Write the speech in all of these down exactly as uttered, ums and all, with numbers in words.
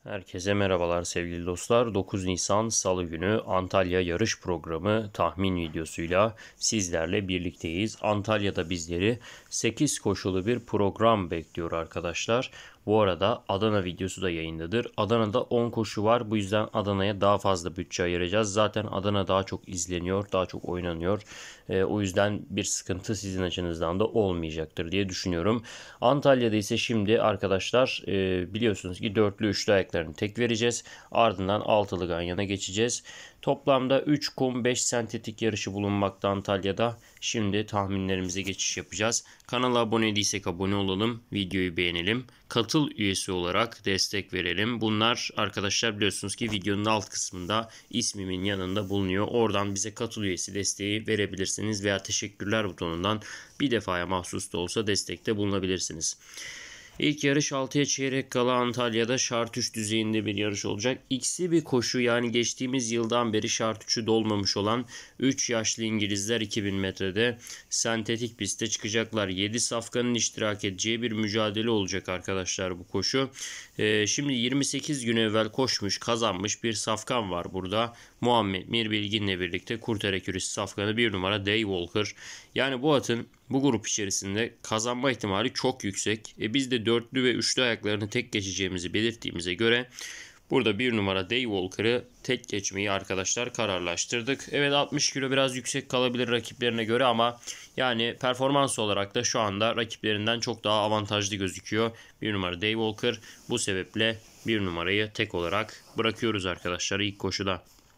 Herkese merhabalar sevgili dostlar. dokuz Nisan Salı günü Antalya yarış programı tahmin videosuyla sizlerle birlikteyiz. Antalya'da bizleri sekiz koşulu bir program bekliyor arkadaşlar. Bu arada Adana videosu da yayındadır. Adana'da on koşu var. Bu yüzden Adana'ya daha fazla bütçe ayıracağız. Zaten Adana daha çok izleniyor, daha çok oynanıyor. E, o yüzden bir sıkıntı sizin açınızdan da olmayacaktır diye düşünüyorum. Antalya'da ise şimdi arkadaşlar e, biliyorsunuz ki dörtlü üçlü ayaklarını tek vereceğiz. Ardından altılı ganyana geçeceğiz. Toplamda üç kum beş sentetik yarışı bulunmakta Antalya'da. Şimdi tahminlerimize geçiş yapacağız. Kanala abone değilsek abone olalım. Videoyu beğenelim. Katıl üyesi olarak destek verelim. Bunlar arkadaşlar biliyorsunuz ki videonun alt kısmında ismimin yanında bulunuyor. Oradan bize katıl üyesi desteği verebilirsiniz veya teşekkürler butonundan bir defaya mahsus da olsa destekte bulunabilirsiniz. İlk yarış altıya çeyrek kala Antalya'da şart üç düzeyinde bir yarış olacak. İkisi bir koşu, yani geçtiğimiz yıldan beri şart üçü dolmamış olan üç yaşlı İngilizler iki bin metrede sentetik pistte çıkacaklar. yedi safkanın iştirak edeceği bir mücadele olacak arkadaşlar bu koşu. Ee, şimdi yirmi sekiz gün evvel koşmuş, kazanmış bir safkan var burada. Muhammed Mir Bilgin'le birlikte Kurt Erekürüs safkanı bir numara Day Walker. Yani bu atın bu grup içerisinde kazanma ihtimali çok yüksek. E biz de dörtlü ve üçlü ayaklarını tek geçeceğimizi belirttiğimize göre burada bir numara Day Walker'ı tek geçmeyi arkadaşlar kararlaştırdık. Evet, altmış kilo biraz yüksek kalabilir rakiplerine göre ama yani performans olarak da şu anda rakiplerinden çok daha avantajlı gözüküyor. bir numara Day Walker, bu sebeple bir numarayı tek olarak bırakıyoruz arkadaşlar ilk koşuda.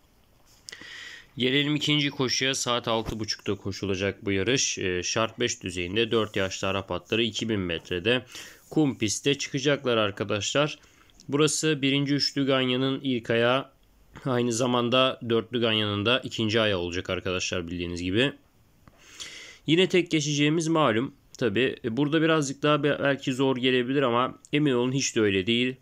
Gelelim ikinci koşuya. Saat altı buçukta koşulacak bu yarış. E, şart beş düzeyinde dört yaşlı Arap atları iki bin metrede kum pistte çıkacaklar arkadaşlar. Burası birinci üçlü ganyanın ilk ayağı. Aynı zamanda dörtlü ganyanın da ikinci ayağı olacak arkadaşlar, bildiğiniz gibi. Yine tek geçeceğimiz malum. Tabi burada birazcık daha belki zor gelebilir ama emin olun hiç de öyle değil.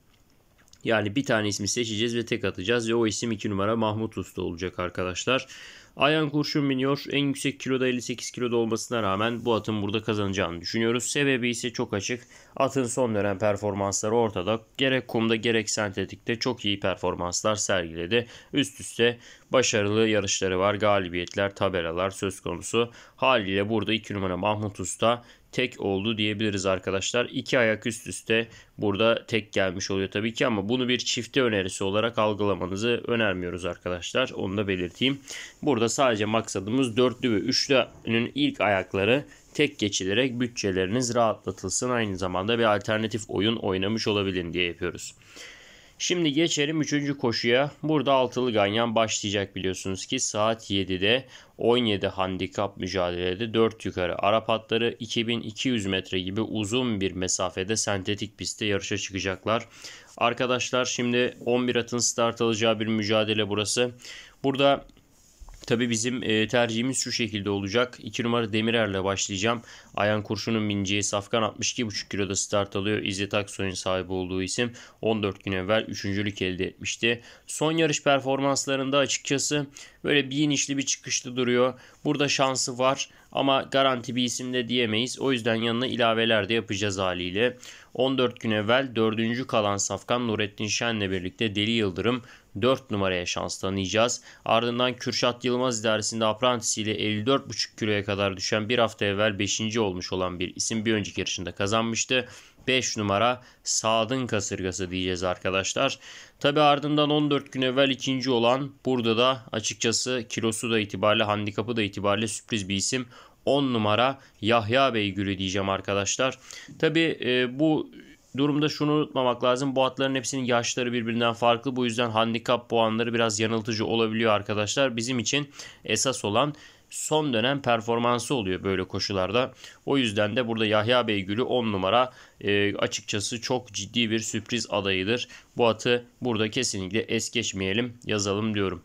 Yani bir tane ismi seçeceğiz ve tek atacağız ve o isim iki numara Mahmut Usta olacak arkadaşlar. Ayhan Kurşun biniyor. En yüksek kiloda elli sekiz kiloda olmasına rağmen bu atın burada kazanacağını düşünüyoruz. Sebebi ise çok açık. Atın son dönem performansları ortada. Gerek kumda gerek sentetikte çok iyi performanslar sergiledi. Üst üste başarılı yarışları var. Galibiyetler, tabelalar söz konusu. Haliyle burada iki numara Mahmut Usta tek oldu diyebiliriz arkadaşlar. İki ayak üst üste burada tek gelmiş oluyor tabii ki ama bunu bir çifte önerisi olarak algılamanızı önermiyoruz arkadaşlar. Onu da belirteyim. Burada sadece maksadımız dörtlü ve üçlünün ilk ayakları tek geçilerek bütçeleriniz rahatlatılsın. Aynı zamanda bir alternatif oyun oynamış olabilin diye yapıyoruz. Şimdi geçelim üçüncü koşuya. Burada altılı ganyan başlayacak biliyorsunuz ki saat yedide on yedi handikap mücadelede dört yukarı Arap atları iki bin iki yüz metre gibi uzun bir mesafede sentetik pistte yarışa çıkacaklar. Arkadaşlar şimdi on bir atın start alacağı bir mücadele burası. Burada tabii bizim e, tercihimiz şu şekilde olacak. iki numara Demirer'le başlayacağım. Ayhan Kurşun'un bineceği safkan altmış iki buçuk kiloda start alıyor. İzzet Aksoy'un sahibi olduğu isim on dört gün evvel üçüncülük elde etmişti. Son yarış performanslarında açıkçası böyle bir inişli bir çıkışlı duruyor. Burada şansı var ama garanti bir isim de diyemeyiz. O yüzden yanına ilaveler de yapacağız haliyle. on dört gün evvel dördüncü kalan safkan Nurettin Şen'le birlikte Deli Yıldırım dört numaraya şans tanıyacağız. Ardından Kürşat Yılmaz idaresinde aprantisiyle elli dört buçuk kiloya kadar düşen bir hafta evvel beşinci olmuş olan bir isim bir önceki yarışında kazanmıştı. beş numara Sadın Kasırgası diyeceğiz arkadaşlar. Tabi ardından on dört gün evvel ikinci olan, burada da açıkçası kilosu da itibariyle handikapı da itibariyle sürpriz bir isim. on numara Yahya Beygül'ü diyeceğim arkadaşlar. Tabi e, bu durumda şunu unutmamak lazım. Bu atların hepsinin yaşları birbirinden farklı. Bu yüzden handikap puanları biraz yanıltıcı olabiliyor arkadaşlar. Bizim için esas olan son dönem performansı oluyor böyle koşularda. O yüzden de burada Yahya Beygül'ü on numara e, açıkçası çok ciddi bir sürpriz adayıdır. Bu atı burada kesinlikle es geçmeyelim, yazalım diyorum.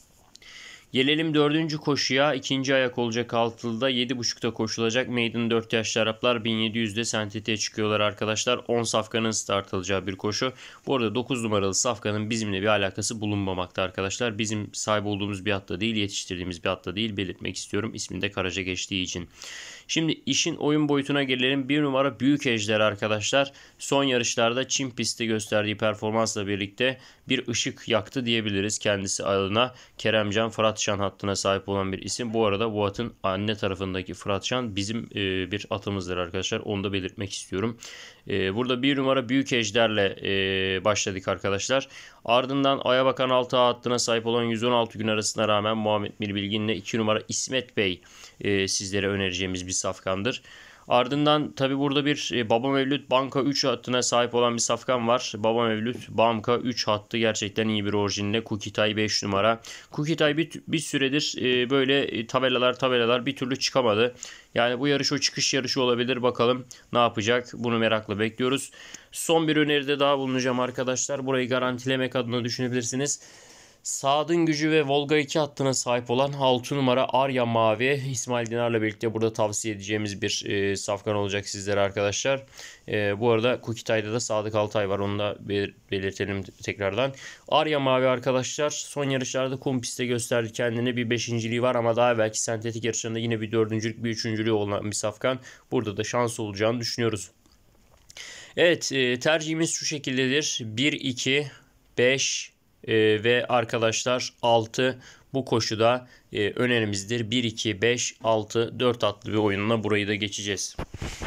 Gelelim dördüncü koşuya. İkinci ayak olacak altılıda. yedi buçukta koşulacak. Maiden dört yaşlı Araplar bin yedi yüzde sentetiğe çıkıyorlar arkadaşlar. on safkanın start alacağı bir koşu. Bu arada dokuz numaralı safkanın bizimle bir alakası bulunmamakta arkadaşlar. Bizim sahip olduğumuz bir atta değil, yetiştirdiğimiz bir atta değil, belirtmek istiyorum. İsminde Karaca geçtiği için. Şimdi işin oyun boyutuna gelelim. Bir numara Büyük Ejder arkadaşlar. Son yarışlarda Çin pistte gösterdiği performansla birlikte bir ışık yaktı diyebiliriz kendisi adına. Keremcan Fıratşan hattına sahip olan bir isim. Bu arada bu atın anne tarafındaki Fıratşan bizim e, bir atımızdır arkadaşlar. Onu da belirtmek istiyorum. E, burada bir numara Büyük Ejder'le e, başladık arkadaşlar. Ardından Aya Bakan altı hattına sahip olan yüz on altı gün arasına rağmen Muhammed Mirbilgin'le iki numara İsmet Bey e, sizlere önereceğimiz bir safkandır. Ardından tabi burada bir e, Baba Mevlüt Banka üç hattına sahip olan bir safkan var. Baba Mevlüt Banka üç hattı gerçekten iyi bir orijinle. Kukitay beş numara. Kukitay bir, bir süredir e, böyle e, tabelalar tabelalar bir türlü çıkamadı. Yani bu yarış o çıkış yarışı olabilir. Bakalım ne yapacak? Bunu merakla bekliyoruz. Son bir öneride daha bulunacağım arkadaşlar. Burayı garantilemek adına düşünebilirsiniz. Saad'ın gücü ve Volga iki hattına sahip olan altı numara Arya Mavi İsmail Dinar'la birlikte burada tavsiye edeceğimiz bir e, safkan olacak sizlere arkadaşlar. E, bu arada Kukitay'da da Sadık Altay var, onu da bel belirtelim tekrardan. Arya Mavi arkadaşlar son yarışlarda kum pistte gösterdi kendini, bir beşinciliği var ama daha belki sentetik yarışlarında yine bir dördüncülük bir üçüncülüğü olan bir safkan. Burada da şans olacağını düşünüyoruz. Evet, e, tercihimiz şu şekildedir. bir, iki, beş Ee, ve arkadaşlar altı bu koşuda e, önerimizdir. bir, iki, beş, altı, dört atlı bir oyunla burayı da geçeceğiz.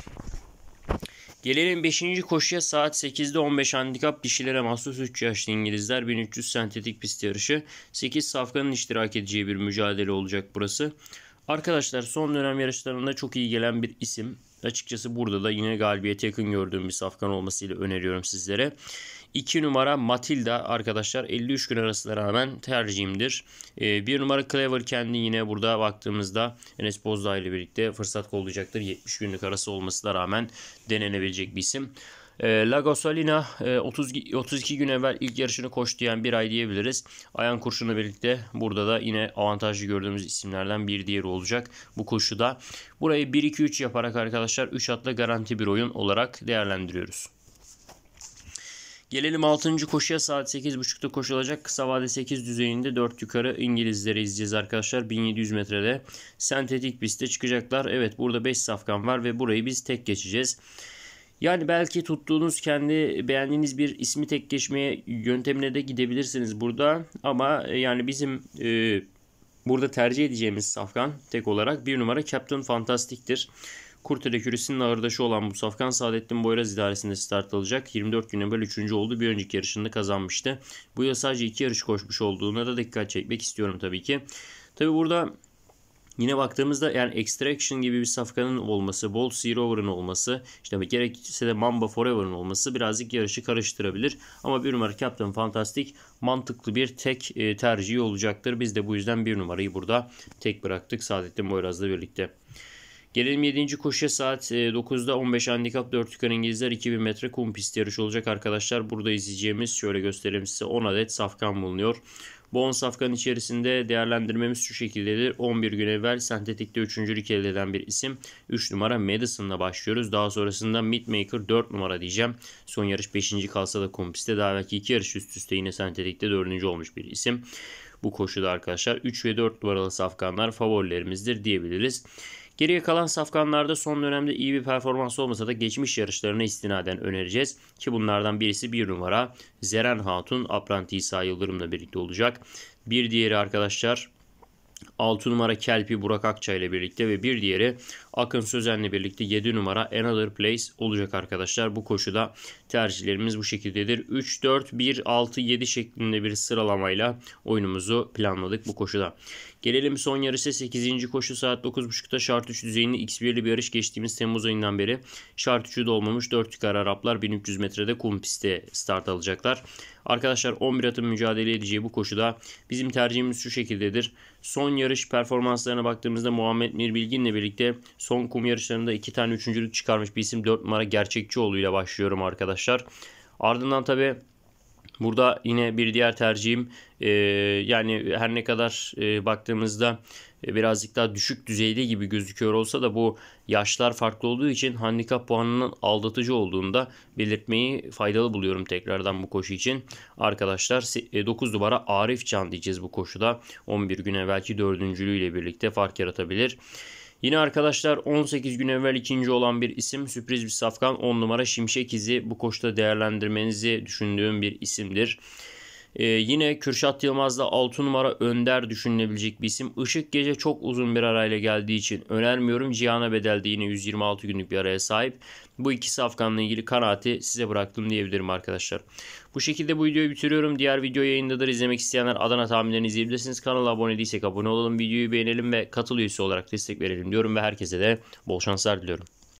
Gelelim beşinci koşuya. Saat sekizde on beş handikap dişilere mahsus üç yaşlı İngilizler bin üç yüz sentetik pist yarışı. sekiz safkanın iştirak edeceği bir mücadele olacak burası. Arkadaşlar son dönem yarışlarında çok iyi gelen bir isim. Açıkçası burada da yine galibiyete yakın gördüğüm bir safkan olmasıyla öneriyorum sizlere. iki numara Matilda arkadaşlar elli üç gün arasına rağmen tercihimdir. Ee, bir numara Clever kendi yine burada baktığımızda Enes Bozdağ ile birlikte fırsat kollayacaktır. yetmiş günlük arası olmasına rağmen denenebilecek bir isim. E, La Gasolina e, otuz, otuz iki gün evvel ilk yarışını koştu, yani bir ay diyebiliriz. Ayan Kurşun'la birlikte burada da yine avantajlı gördüğümüz isimlerden bir diğeri olacak bu koşuda. Burayı bir iki üç yaparak arkadaşlar üç atla garanti bir oyun olarak değerlendiriyoruz. Gelelim altıncı koşuya. Saat sekiz buçukta koşulacak. Kısa vade sekiz düzeyinde dört yukarı İngilizleri izleyeceğiz arkadaşlar. bin yedi yüz metrede sentetik pistte çıkacaklar. Evet, burada beş safkan var ve burayı biz tek geçeceğiz. Yani belki tuttuğunuz, kendi beğendiğiniz bir ismi tek geçmeye yöntemine de gidebilirsiniz burada. Ama yani bizim e, burada tercih edeceğimiz safkan tek olarak bir numara Captain Fantastic'tir. Kurt Ekürisi'nin ağırdaşı olan bu safkan Saadettin Boyraz idaresinde start alacak. yirmi dört gün evvel üçüncü oldu. Bir önceki yarışında kazanmıştı. Bu yıl sadece iki yarış koşmuş olduğuna da dikkat çekmek istiyorum tabii ki. Tabii burada yine baktığımızda yani Extraction gibi bir safkanın olması, Bolt Sea Rover'ın olması, işte gerekirse de Mamba Forever'ın olması birazcık yarışı karıştırabilir. Ama bir numara Captain Fantastic mantıklı bir tek e, tercihi olacaktır. Biz de bu yüzden bir numarayı burada tek bıraktık Saadettin Boyraz'la birlikte. Gelelim yedinci koşuya. Saat dokuzda on beş handikap dört yukarı İngilizler iki bin metre kum pist yarışı olacak arkadaşlar. Burada izleyeceğimiz, şöyle göstereyim size, on adet safkan bulunuyor. Bu on safkanın içerisinde değerlendirmemiz şu şekildedir. on bir gün evvel sentetikte üçüncülük elde eden bir isim. üç numara Madison'la başlıyoruz. Daha sonrasında Midmaker dört numara diyeceğim. Son yarış beşinci kalsa da kum pistte daha belki iki yarış üst üste yine sentetikte dördüncü olmuş bir isim. Bu koşuda arkadaşlar üç ve dört numaralı safkanlar favorilerimizdir diyebiliriz. Geriye kalan safkanlarda son dönemde iyi bir performans olmasa da geçmiş yarışlarına istinaden önereceğiz. Ki bunlardan birisi bir numara Zeren Hatun Apranti İsa Yıldırım'la birlikte olacak. Bir diğeri arkadaşlar altı numara Kelpi Burak Akça ile birlikte ve bir diğeri Akın Sözen'le birlikte yedi numara Another Place olacak arkadaşlar. Bu koşuda tercihlerimiz bu şekildedir. üç, dört, bir, altı, yedi şeklinde bir sıralamayla oyunumuzu planladık bu koşuda. Gelelim son yarışa. sekizinci koşu saat dokuz buçukta şart üç düzeyinde X bir'li bir yarış geçtiğimiz Temmuz ayından beri. Şart üçü dolmamış dört yukarı Araplar bin üç yüz metrede kum pistte start alacaklar. Arkadaşlar on bir atın mücadele edeceği bu koşuda bizim tercihimiz şu şekildedir. Son yarış performanslarına baktığımızda Muhammed Mirbilgin'le birlikte son kum yarışlarında iki tane üçüncülük çıkarmış bir isim dört numara Gerçekçioğlu ile başlıyorum arkadaşlar. Ardından tabi burada yine bir diğer tercihim e, yani her ne kadar e, baktığımızda e, birazcık daha düşük düzeyde gibi gözüküyor olsa da bu yaşlar farklı olduğu için handikap puanının aldatıcı olduğunu da belirtmeyi faydalı buluyorum tekrardan bu koşu için. Arkadaşlar e, dokuz numara Arif Can diyeceğiz bu koşuda. on bir gün evvelki dördüncülüğüyle birlikte fark yaratabilir. Yine arkadaşlar on sekiz gün evvel ikinci olan bir isim, sürpriz bir safkan, on numara Şimşek İzi, bu koşuda değerlendirmenizi düşündüğüm bir isimdir. Ee, yine Kürşat Yılmaz'da altı numara Önder düşünülebilecek bir isim. Işık Gece çok uzun bir arayla geldiği için önermiyorum. Cihan'a Bedel'de yine yüz yirmi altı günlük bir araya sahip. Bu iki safkanla ilgili kanaati size bıraktım diyebilirim arkadaşlar. Bu şekilde bu videoyu bitiriyorum. Diğer video yayındadır. İzlemek isteyenler Adana tahminlerini izleyebilirsiniz. Kanala abone değilsek abone olalım. Videoyu beğenelim ve katıl üyesi olarak destek verelim diyorum ve herkese de bol şanslar diliyorum.